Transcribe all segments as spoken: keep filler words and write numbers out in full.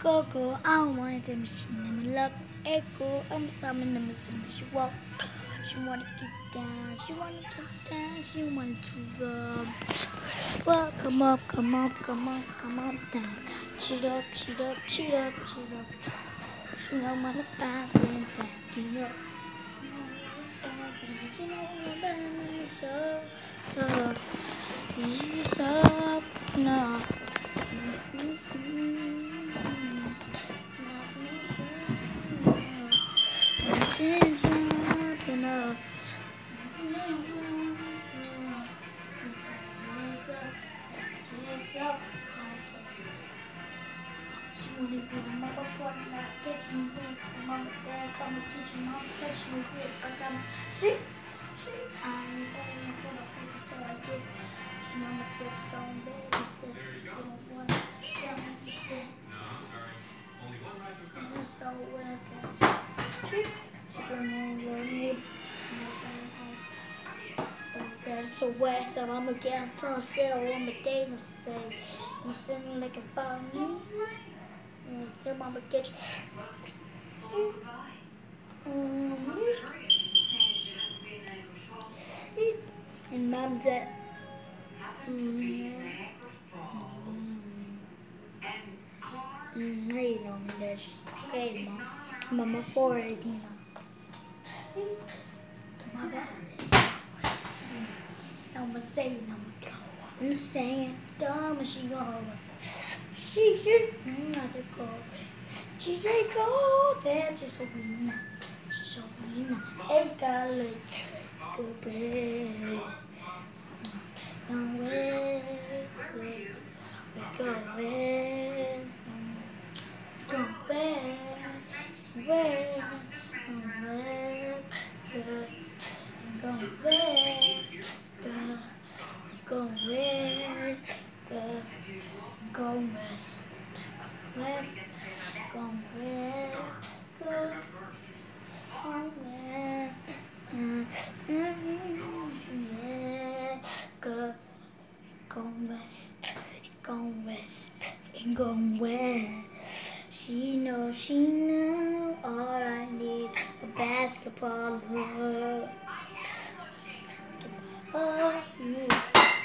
go go. I don't want the machine. I'm a love echo. I'm summoning the machine. She walk. She wanna get down. She wanna get down. She wanna to rub. Well, come up, come up, come up, come up down. Cheat up, cheat up, cheat up, cheat up. She don't wanna bounce and back it up. She don't wanna bounce up, up. He's up now. She wanna be the mama part in that kitchen, some mama dance on the kitchen, mama touch me with but I'm she, she, I'm going to put a focus till I get. She mama just so bad, says she don't want to get. I'm so when I just she, she bring me a little that's so wet, so I'm a girl, so I said I want my day to say, I'm sitting like a bomb. So mama get you. And mom said, mm, mm, you know, that's okay, mom. Mama for it, you know. My bad. I'm saying, I'm I'm saying, dumb, and she go. She should not go. She should go. That's just so we know. So we know. Every guy like good bed. No way. We go away. Go away. Way. Away. Good. Go away. Good. Go away. Good. Go west, west, go west, go, go west, go, go west, go west, and go west. She knows, she knows all I need a basketball hook. Basketball hook.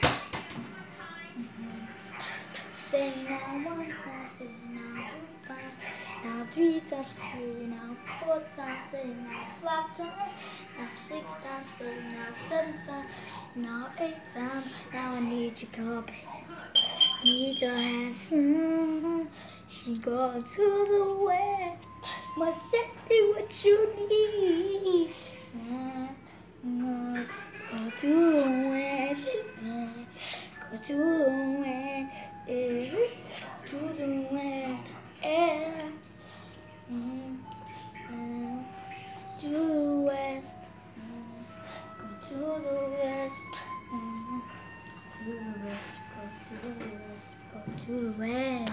Say now one time, say now two times, now three times, say now four times, say now five times, now six times, say now seven times, now eight times. Now I need your company, need your hands. Mm-hmm. She go to the west, must say what you need. Mm-hmm. Go to the west, go to the west. To the west, yeah. Mm, mm, to the west, mm, go to the west, mm, to the west, go to the west, go to the west.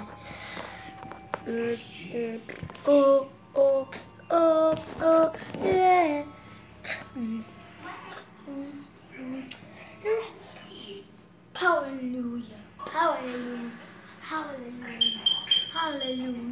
Uh, uh, oh, oh, oh, oh, yeah. Mm, mm, mm. Hallelujah, hallelujah. Hallelujah, hallelujah.